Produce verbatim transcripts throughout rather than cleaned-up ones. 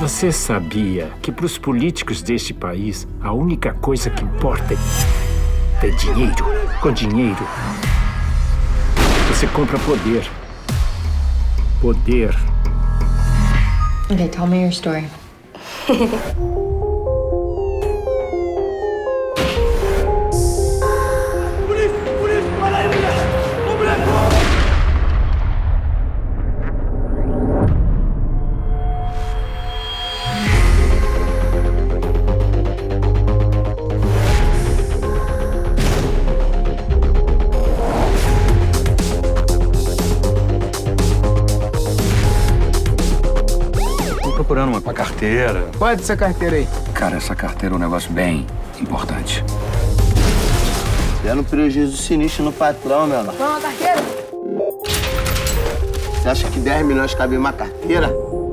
Você sabia que para os políticos deste país a única coisa que importa é dinheiro? Com dinheiro, você compra poder. Poder. Okay, tell me your story. Procurando uma, uma carteira. Pode ser carteira aí. Cara, essa carteira é um negócio bem importante. Dando prejuízo sinistro no patrão, meu irmão. Toma a carteira. Você acha que dez milhões cabe em uma carteira?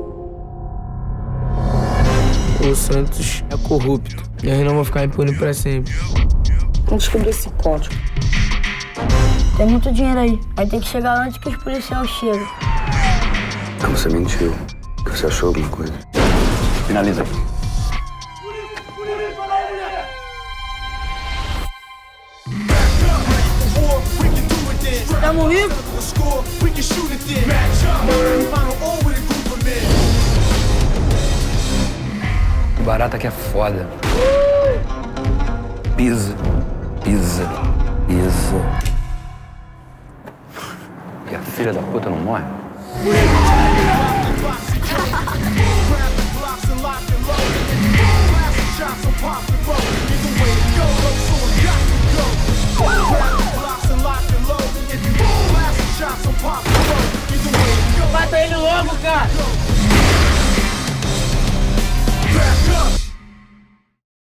O Santos é corrupto. E eu não vou ficar impune pra sempre. Vamos descobrir esse código. Tem muito dinheiro aí. Vai ter que chegar antes que os policiais chegam. Não, você mentiu. Você achou alguma coisa? Finaliza aí. Tamo rico? O barata que é foda. Pisa, pisa, pisa. E a filha da puta não morre? Mata ele logo, cara!